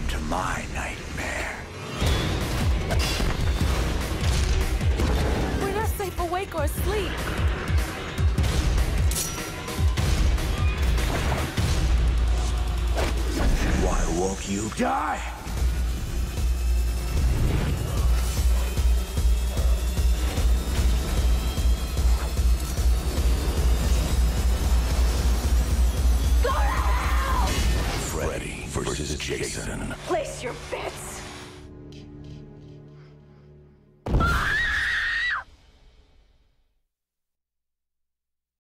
to my nightmare. We're not safe awake or asleep. Why won't you die? Freddy versus Jason. Place your bets.